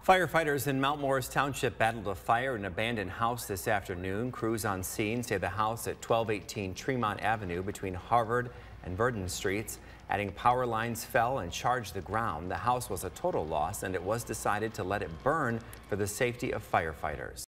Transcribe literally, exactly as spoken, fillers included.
Firefighters in Mount Morris Township battled a fire in an abandoned house this afternoon. Crews on scene say the house at twelve eighteen Tremont Avenue between Harvard and Verdon Streets. Adding power lines fell and charged the ground. The house was a total loss, and it was decided to let it burn for the safety of firefighters.